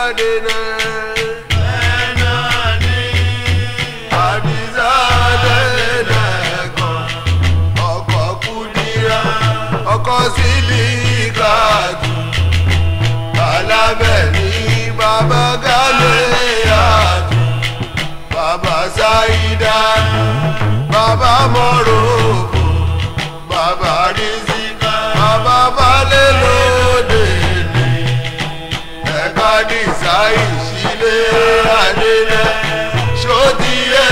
Adéna. Àdìsá Adéna kan. Ọkọ Kúdírà, ọkọ Sídíkàtù. Alábẹ̀ ní bàbá Gálíyàtù. Bàbá Sáídà, bàbá Mọ̀rọ̀fọ̀, bàbá Rísíkà, bàbá Balẹ̀ lóde ní. Ẹ̀ka Àdìsá ìṣílẹ̀ Adéna, ṣó ti yẹ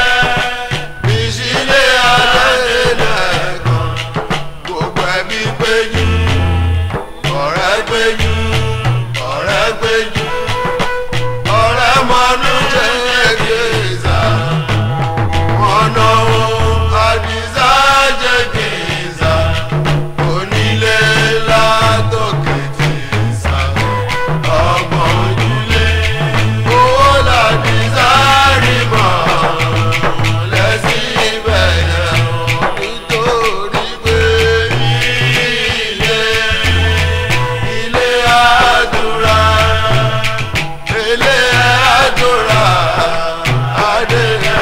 ìṣílẹ̀ Adéna kan. Gbogbo ẹbí péjú, ọ̀rẹ́ péjú, ọ̀rẹ́ péjú, ọ̀rẹ́ mọ́nú jẹ́ gèzà. Wọ́n náwó Àdìsá jẹ́ gèzà. Onílé látòkè tí ń sá. Ọgbọ̀n ojúlé owó l'Àdìsá rí mọ́. Lẹ́sìn ibẹ̀ yẹn nítorí pé ilé àdúrà, ilé àdúrà Adéna.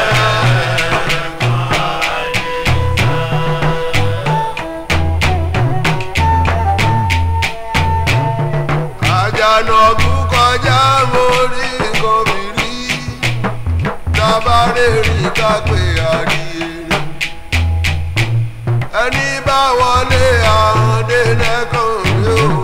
Àjànàkú kọjá mo rí nǹkan mìírí. Tábàárẹ̀ rí ká pé àríyèrè. Ẹni bá wọlé Adéna kan rí o.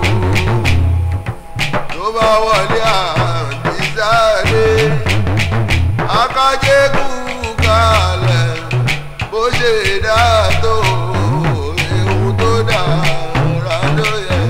Tó bá wọlé Àdìsá dé. Akájẹ́kù kalẹ̀ bó ṣe dá tó. Ewu tó dára ló yẹ.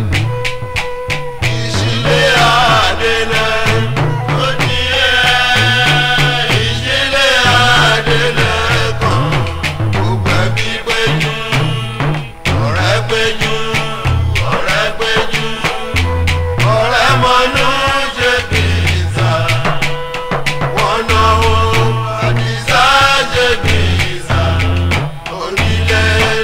Ìṣílẹ̀ Adéna ó ti yẹ. Ìṣílẹ̀ Adéna kan. Gbogbo ẹbí péjú, ọ̀rẹ́ péjú, ọ̀rẹ́ péjú, ọ̀rẹ́ mọ́nú ṣe gèzà. Wọ́n náwó Àdìsá jẹ́ gèzà. Onílé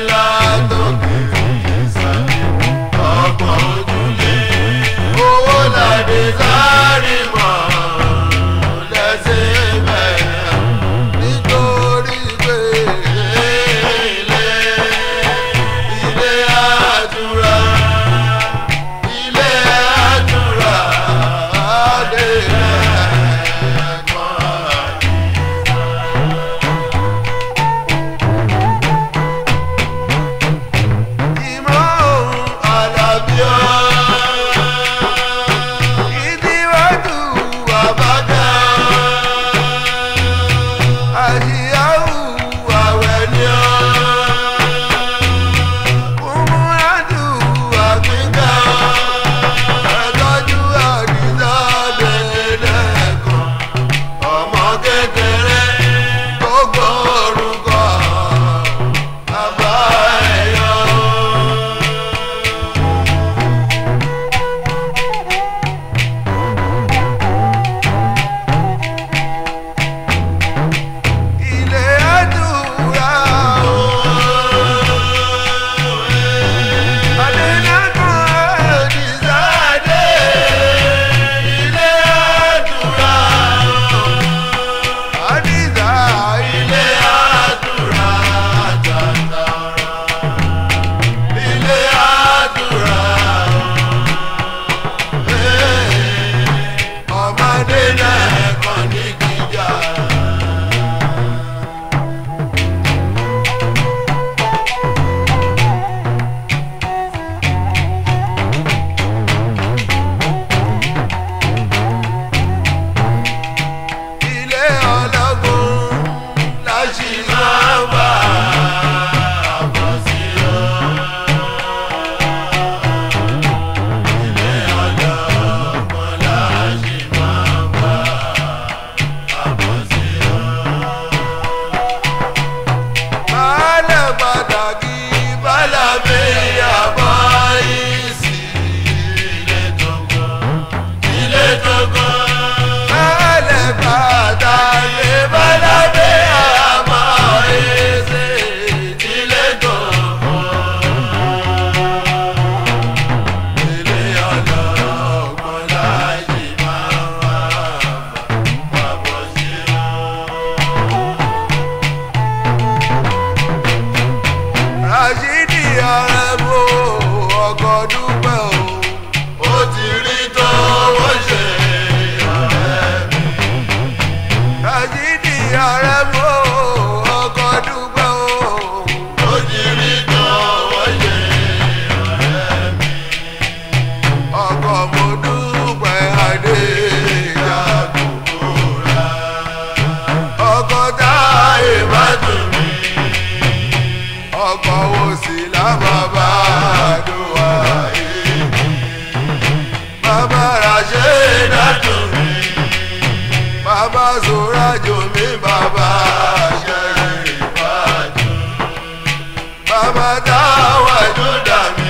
Àrẹ̀mú ọkọ̀ dúpẹ́ o. Ó ti rí tó ó ṣe ọ̀rẹ́ mi. Ràṣídì Àrẹ̀mú ọkọ̀ dúpẹ́ o. Ó ti rí tó ó ṣe ọ̀rẹ́ mi. Ọkọ̀ mo dúpẹ́ adé Jàgùnmúra. Ọkọ̀ táyé má dùn mí. Ọkọ̀ wo sì lábàbà àdúrà yìí. Bàbá Rashid dùn mí. Bàbá Sùrájò mi, bàbá Ṣẹ̀rí Ìbàdàn. Bàbá Táwà Júdà mi.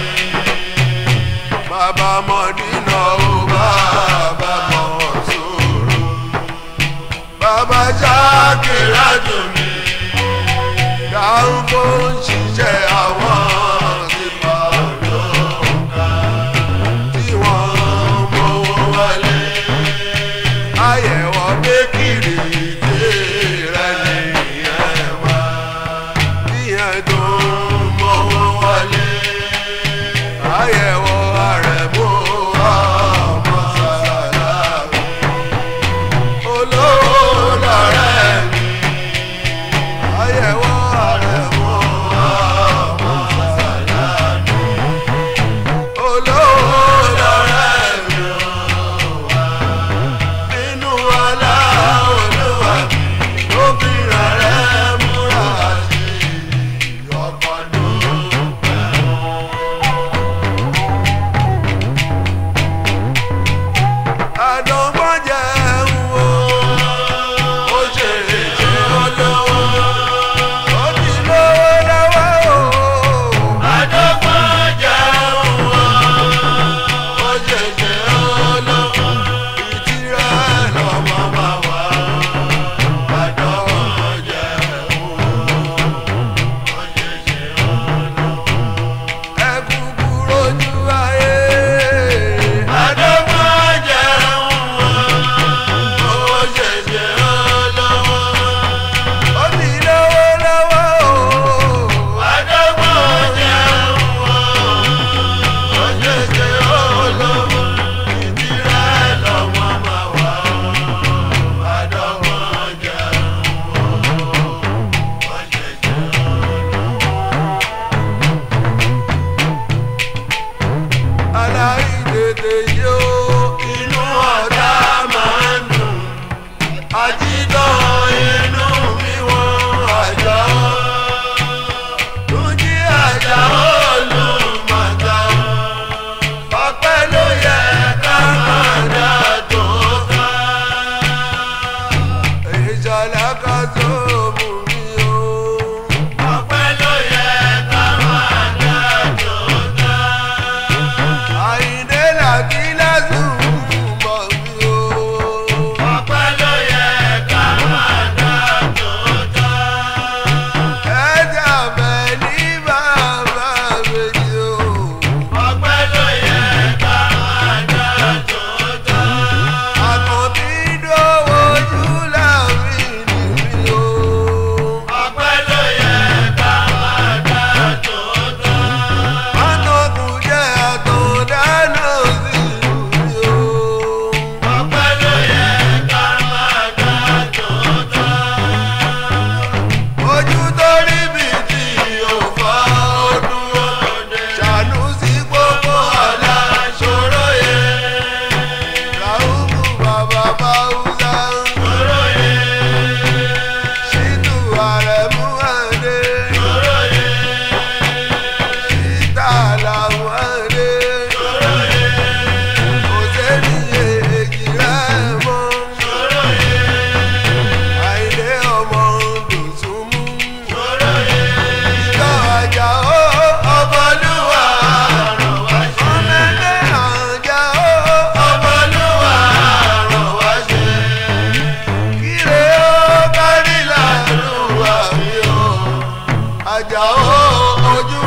Bàbá Mọ̀dínà o, bàbá Mọ̀nsúrù. Bàbá Ṣákìrà dùn mí. Dáńfó ń ṣiṣẹ́ àwọn tí máa lóka, tí wọ́n mówó wọlé. Àyẹ̀wò Békìrì tèrè nìyẹn wá, tíyẹn tó ń mówó wọlé. Àyẹ̀wò Àrẹ̀mú ọmọ Sàlámì, olówó lọ̀rẹ́ mi. Àyẹ̀wò Àrẹ̀mú ọmọ Sàlámì, olówó lọ̀rẹ́ mi ó wà. Nínú ọlá Olúwa ló fi rẹ̀ múra sí ọkọ̀ dúpẹ́. Àdánwò jẹun o, ó ṣe ṣe olówó. Ó ti lówó lọ́wọ́ o. Àdánwò jẹun o, ó ṣe ṣe olówó. Ìtìrẹ lọ́mọ máa wà. Àdánwò jẹun o, ó ṣe ṣe olówó. Ẹ kúkú rojú ayé. Àdánwò jẹun o, ó ṣe ṣe olówó. Ó ti lówó lọ́wọ́ o. Àdánwò jẹun o, ó ṣe ṣe olówó. Ìtìrẹ lọ́mọ máa wà. Àdánwò jẹun o, ó ṣe ṣe olówó. Aláìtètè yó inú ọ̀tá máa ń dùn. Àjídọ́ inú mi wọ́n àjà ó. Túnjí àjà ó Olùmọ̀ta. Ọpẹ́ ló yẹ ká máa dá tó ká. Ìṣọ̀lá kan tó mú mi o. Ọpẹ́ ló yẹ ká máa dá tó ká. Àyìndé làbí lásùn mọ̀ mí o. Ọpẹ́ ló yẹ ká máa dá tó ká. Ẹja bẹ̀ ní bàbá méjì o. Ọpẹ́ ló yẹ ká máa dá tó ká. Àkànbí dówó ojú láàmì nìmi o. Ọpẹ́ ló yẹ ká máa dá tó ká. Mánàkùn jẹ́ àtọ̀dáná sí mi o. Ọpẹ́ ló yẹ ká máa dá tó ká. Ojú tó rí bí tí ò fọ́ dúró. Ṣàánú sí gbogbo ọ̀la ṣòro yẹ. Ràhùmù bàbá Báwùsà. Ṣòro yẹ. Ṣítù Àrẹ̀mú Àdé. Ṣòro yẹ. Ṣítà làwọn Àdé. Ṣòro yẹ. Òṣèlú èjì rẹ̀ mọ́. Ṣòro yẹ. Àìdé ọmọ Dòsùnmú. Ṣòro yẹ. Ìjọ àjà ó Ọmọlúwa ràn wá ṣe. Ọmọ ẹgbẹ́ àjà ó Ọmọlúwa ràn wá ṣe. Kíre ó kárí làlúwà mi o. Àjà ó ojú